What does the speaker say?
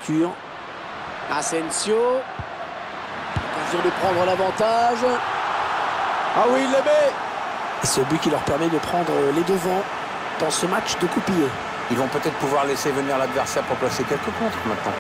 l'ouverture. Asensio. Occasion de prendre l'avantage. Ah oui, il le met. Et ce but qui leur permet de prendre les devants dans ce match de coup-pillé. Ils vont peut-être pouvoir laisser venir l'adversaire pour placer quelques contres maintenant.